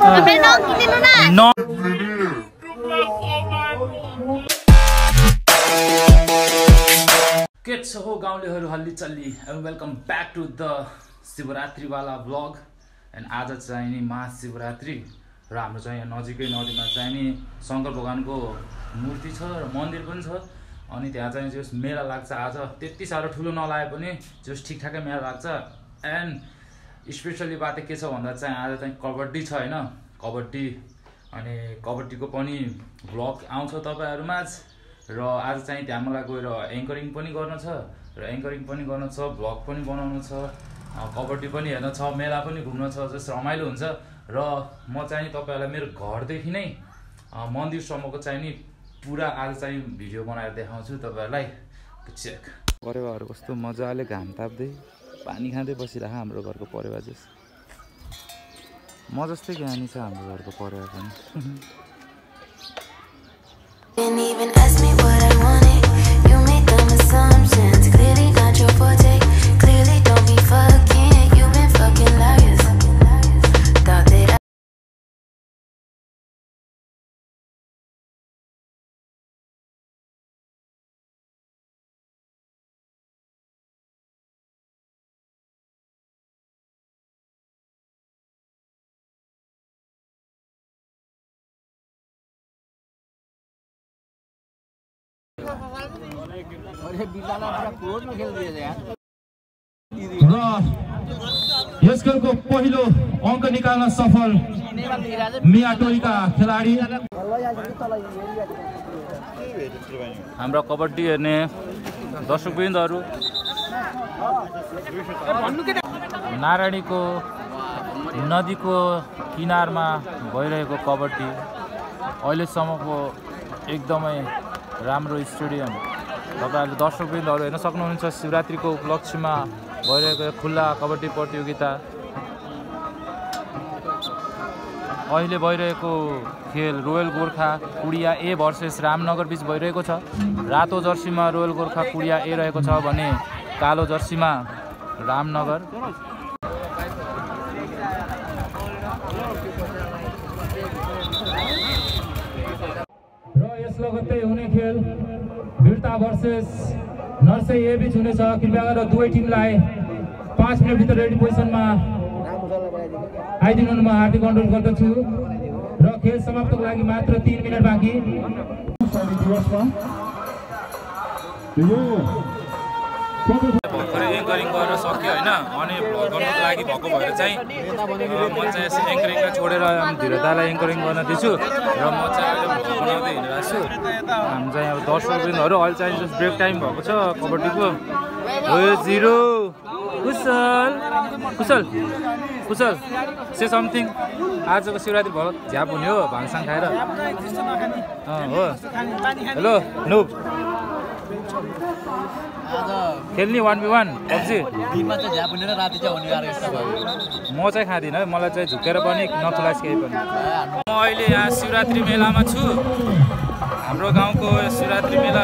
के छ हो गाउँलेहरू हल्ली चल्ली and welcome back to the Shivaratri वाला ब्लग। एन्ड आज चाहिँ नि महाशिवरात्रि र हाम्रो चाहिँ यहाँ नजिकै नदीमा चाहिँ नि शङ्कर भगवानको मूर्ति छ र मन्दिर पनि छ। अनि त्यहाँ चाहिँ जस मेला लाग्छ आज, त्यति साह्रो ठुलो नलागे पनि जस ठिकठाकै मेला लाग्छ। एन्ड स्पेसली बात के छ भन्दा चाहिँ आज चाहिँ कबड्डी छ हैन, कबड्डी। अनि कबड्डीको पनि भ्लग आउँछ तपाईहरुमा र आज चाहिँ त्यहाँमा गएर एङ्करिङ पनि गर्न छ भ्लग पनि बनाउनु छ, कबड्डी पनि हेर्न छ, मेला पनि घुम्न छ, जस रमाइलो हुन्छ। र म चाहिँ तपाईहरुलाई मेरो घरदेखि नै मन्दिरसम्मको चाहिँ नि पुरा आज चाहिँ भिडियो बनाएर देखाउँछु तपाईहरुलाई। चेक परेवाहरु कस्तो मजाले घाम ताप्दै पानी खाँदै बसिरह हाम्रो घरको परेवा जस म जस्तै ज्ञानी छ हाम्रो घरको परेवा पनि। Didn't even ask me what I wanted. You made them assumptions. Clearly not your forte. Clearly don't be fucking. You've been fucking liars. Thought that यस खेलको पहिलो अङ्क निकाल्न सफल मिया टोलीका खेलाडी। हाम्रो कबड्डी हेर्ने दर्शकवृन्दहरू नारायणीको नदीको किनारमा भइरहेको कबड्डी अहिलेसम्मको एकदमै राम्रो स्टेडियम तपाईहरुले दर्शकवृन्दहरू हेर्न सक्नुहुन्छ। शिवरात्रिको उपलक्ष्यमा भइरहेको खुल्ला कबड्डी प्रतियोगिता। अहिले भइरहेको खेल royal Gorkha Kudiya A versus Ramnagar बीच भइरहेको छ। रातो जर्सीमा रोयल गोर्खा कुडिया ए रहेको छ भने कालो जर्सीमा रामनगर। र यस लगत्तै हुने खेल वीरता भर्सेस नर्साही ए बीच हुनेछ। कृपया गरेर दुवै टिमलाई 5 मिनेट भित्र रेडी पोजिसनमा आइदिनुमा हार्दिक अनुरोध गर्दछु। र खेल समाप्तिको लागि मात्र 3 मिनेट बाँकी। भर्खरै एङ्करिङ गरेर सक्यो हैन, अनि भ्लग गर्नको लागि भएको भएर चाहिँ म चाहिँ यसो एङ्करिङलाई छोडेर धीरतालाई एङ्करिङ गर्न दिन्छु र म चाहिँ अहिले भ्लग बनाउँदै हिँडिरहेको छु। हामी चाहिँ अब दर्शकवृन्दहरू अहिले चाहिँ जस्ट ब्रेक टाइम भएको छ कबड्डीको। हो 0 कुशल कुशल कुशल से समथिङ। आजको शिवरात्रि भ्लग झ्याप हुने हो भाङसाङ खाएर हो। हेलो नुब खेल्ने 1v1 पब्जी दिनमा चाहिँ झ्याप हुने र राति चाहिँ हुने गाह्रो यस्तो भयो। म चाहिँ खादिनँ, मलाई चाहिँ झुकेर पनि नचलाइस केही पनि। म अहिले यहाँ शिवरात्रि मेलामा छु। हाम्रो गाउँको शिवरात्रि मेला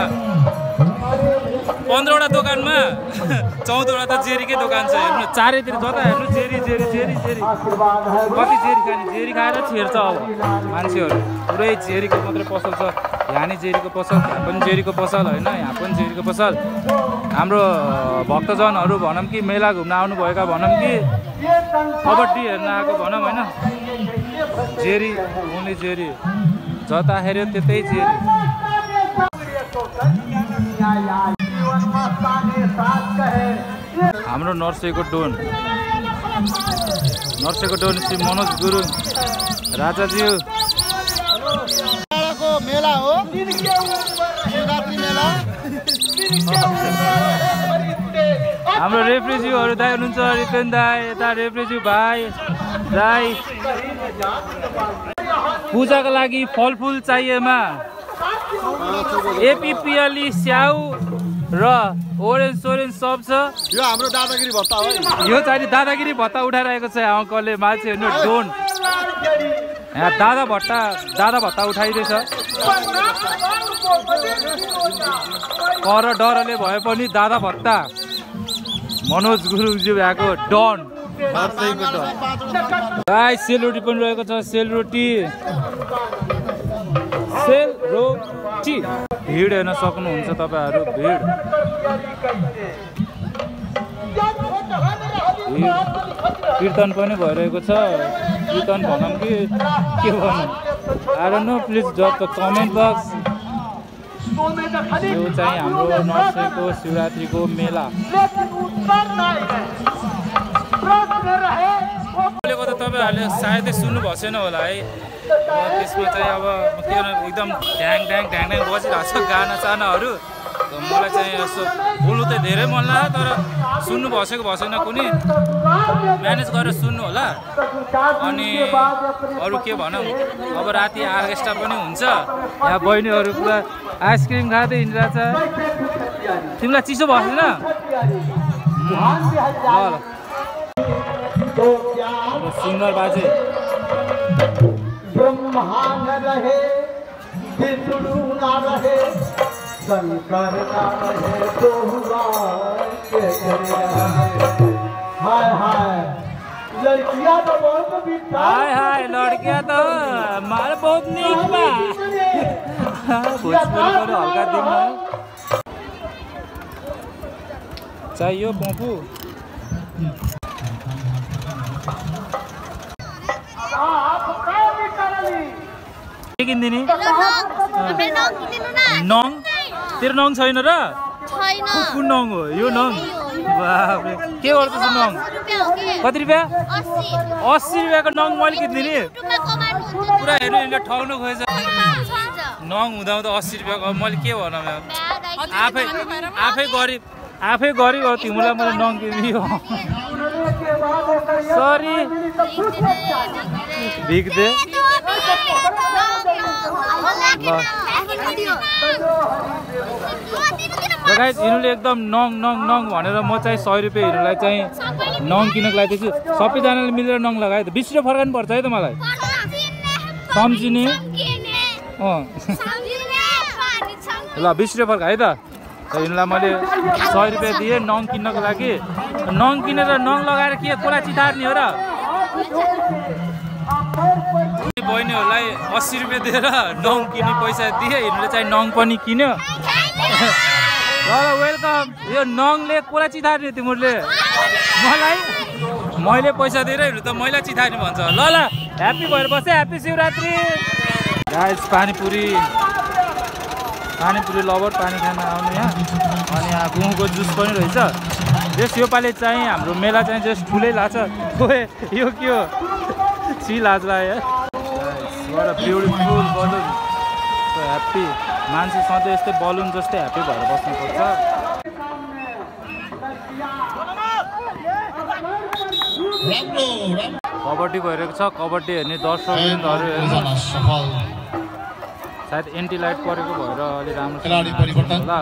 15वटा दोकानमा 14वटा त जेरीकै दोकान छ। हेर्नु चारैतिर जता हेर्नु जेरी जेरी जेरी जेरी। कति जेरी खाने, जेरी खाएर छेर्छ अब मान्छेहरू। पुरै जेरीको मात्रै पसल छ। यहाँ नि जेरीको पसल, यहाँ पनि जेरीको पसल होइन, यहाँ पनि जेरीको पसल। हाम्रो भक्तजनहरू भनौँ कि मेला घुम्न आउनुभएका भनौँ कि कबड्डी हेर्न आएको भनौँ होइन, जेरी ओन्ली जेरी। जता हेऱ्यो त्यतै जेरी। हाम्रो नर्सरीको डोन श्री मनोज गुरुङ राजाज्यू। मेला हो शिवरात्रि मेला। हाम्रो रेफ्रिज्यूहरू दाइ हुनुहुन्छ, रितेन दाई यता रेफ्रिज्यू भाइ दाई। पूजाको लागि फलफुल चाहिएमा एपिपिएली स्याउ र ओरेन्ज सोरेन्ज सब छ। यो हाम्रो दादागिरी भत्ता हो। यो चाहिँ दादागिरी भत्ता उठाइरहेको छ अङ्कलले। मान्छे हेर्नु डोन यहाँ दादा भत्ता उठाइदिएछ। कर डरले भए पनि दादा भत्ता मनोज गुरुङज्यू भएको डन। गाइस सेलरोटी पनि रहेको छ सेलरोटी भिड हेर्न सक्नुहुन्छ तपाईहरु भिड कीर्तन पनि भइरहेको छ कीर्तन भनौं कि के भनौं I don't know please drop the comment box यो चाहिँ हाम्रो नर्सरीको शिवरात्रीको मेला बोलेको त तपाईहरुले सायदै सुन्नु भएन होला है त्यसमा चाहिँ अब के एकदम ढ्याङ ढ्याङ ढ्याङ ढ्याङ बजिरहेको छ गाना सानाहरु मलाई चाहिँ यसो बोल्नु त धेरै मन लाग्यो तर सुन्नु भएन कुनै म्यानेज गरेर सुन्नु होला अनि अरु के भनौं अब राति आर्केस्ट्रा पनि हुन्छ यहाँ बहिनीहरु पुरा आइसक्रिम खादै हिँडिरहेछ तिमीलाई चिसो भएन ल सिंगर बाजे ब्रह्मांड रहे विष्णु ना रहे शंकर ना रहे तो हुआ के करे हाय हाय लड़कियां तो बहुत बिता हाय लड़कियां तो मार बहुत नीक बा भोजपुरी को हल्का दिनमा चाहियो पम्पू के किन्दिनी नङ तेरो नङ छैन र कुन नङ हो यो नङ बाबरे के गर्छस् नङ कति रुपैयाँ 80 रुपैयाँको नङ मैले किन्दिनी पुरा हेर्नु यिनले ठग्नु खोजेछ नङ हुँदा 80 रुपैयाँको मैले के भनौँ आफै गरिब हो तिमीलाई मैले नङ किनिदियो सरी भिग्दे गाइस यिनीले एकदम नङ भनेर म चाहिँ 100 रुपैयाँ यिनीलाई चाहिँ नङ किन्नको लागि छु सबैजनाले मिलेर नङ लगाए त 20 रुपैयाँ फर्काउनु पर्छ है त मलाई सम्झिने ल 20 रुपैयाँ फर्का है त यिनीलाई मैले 100 रुपैयाँ दिएँ नङ किन्नको लागि नङ किनेर नङ लगाएर के कोला चितार्ने हो र बहिनीहरूलाई 80 रुपैयाँ दिएर नङ किन्ने पैसा दिए यिनीले चाहिँ नङ पनि किन्यो ल वेलकम यो नङले कोला चितार्ने तिमीहरूले मलाई मैले पैसा दिएर यिनीहरू त मैला चितार्ने भन्छ ल ह्याप्पी भएर बसे happy Shivaratri guys panipuri lover पानी खान आउनु यहाँ अनि यहाँ गुहुँको जुस पनि रहेछ जस योपालि चाहिँ हाम्रो मेला चाहिँ जस ठुलै लाग्छ यो के हो सी लाज लाग्यो what a beautiful balloon so happy मान्छे सधैँ यस्तै बलुन जस्तै ह्याप्पी भएर बस्नुपर्छ कबड्डी भइरहेको छ कबड्डी हेर्ने दर्शकहरु सायद एन्टी लाइट परेको भएर अलि राम्रो होला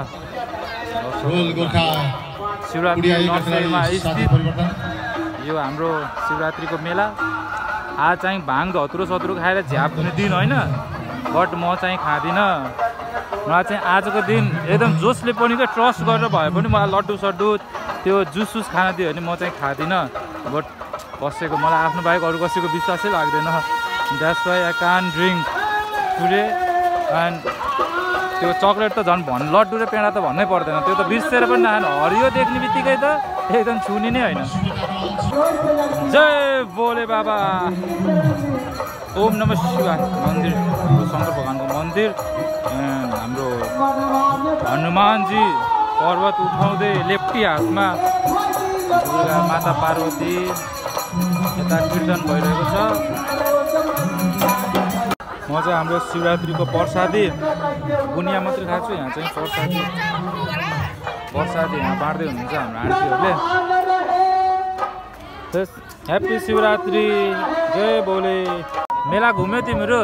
शिवरात्रि नर्सरीमा स्थित यो हाम्रो शिवरात्रिको मेला आज चाहिँ भाङ धतुरो सतुरो खाएर झ्याप हुने दिन होइन बट म चाहिँ खाँदिनँ मलाई चाहिँ आजको दिन एकदम जोसले पनि क्या ट्रस्ट गरेर भए पनि मलाई लड्डु सड्डु त्यो जुस खान दियो भने म चाहिँ खाँदिनँ बट कसैको मलाई आफ्नो बाहेक अरू कसैको विश्वासै लाग्दैन that's why I can drink today and त्यो चक्लेट त झन् लड्डु र पेडा त भन्नै पर्दैन त्यो त बिर्सेर पनि नखानु हरियो देख्ने बित्तिकै त एकदम छुने नै होइन जय भोले बाबा ओम नमः शिवाय मन्दिर शङ्कर भगवानको मन्दिर हाम्रो हनुमानजी पर्वत उठाउँदै लेप्टी हातमा दुर्गा माता पार्वती यता कीर्तन भइरहेको छ म चाहिँ हाम्रो शिवरात्रिको प्रसादी बुनिया मात्रै खाएको छु यहाँ चाहिँ प्रसादी यहाँ बाँड्दै हुनुहुन्छ हाम्रो आन्टीहरूले ह्याप्पी शिवरात्रि जय भोले मेला घुम्यो तिमीहरू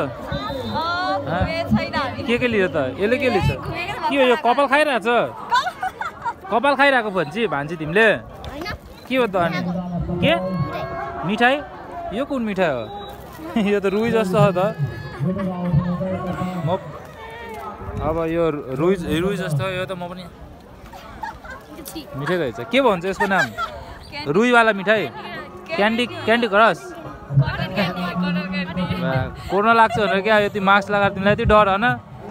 के लियो त यसले के लिन्छ के हो यो कपाल खाइरहेछ कपाल खाइरहेको भान्जी तिमीले के हो त अनि के मिठाई यो कुन मिठाई हो यो त रुई जस्तो हो त म अब यो रुई जस्तो यो त म पनि मिठाई रहेछ के भन्छ यसको नाम रुईवाला मिठाई क्यान्डी क्रस कोरोना लाग्छ भनेर क्या यति मास्क लगाएर तिमीलाई यति डर होइन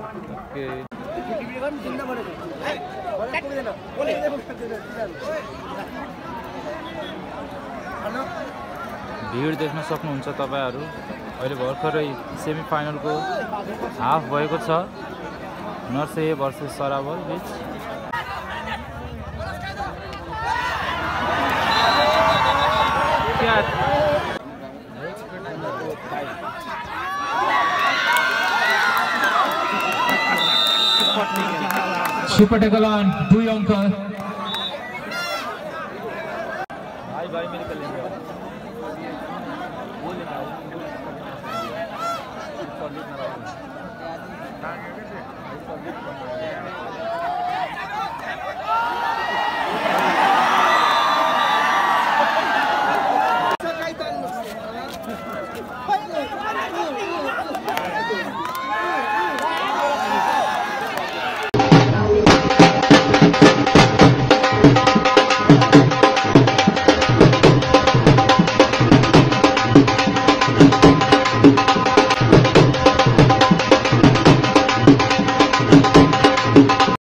भिड देख्न सक्नुहुन्छ तपाईहरु अहिले भर्खरै सेमी फाइनलको हाफ भएको छ नर्साही भर्सेस सराबल बीच Super tackle on 2 अंक भाई मेरे कल